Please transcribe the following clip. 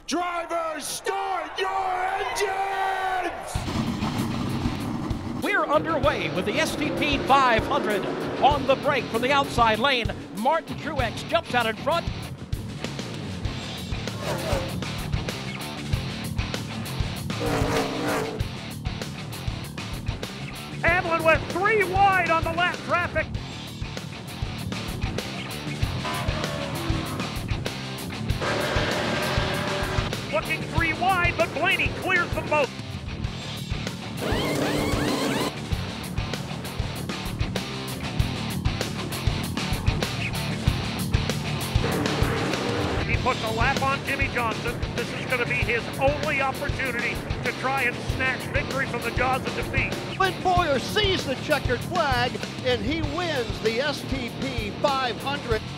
Drivers, start your engines! We're underway with the STP 500. On the break from the outside lane, Martin Truex jumps out in front. Hamlin with 3 wide on the lap traffic. Looking 3 wide, but Blaney clears them both. He puts a lap on Jimmy Johnson. This is going to be his only opportunity to try and snatch victory from the jaws of defeat. Clint Bowyer sees the checkered flag, and he wins the STP 500.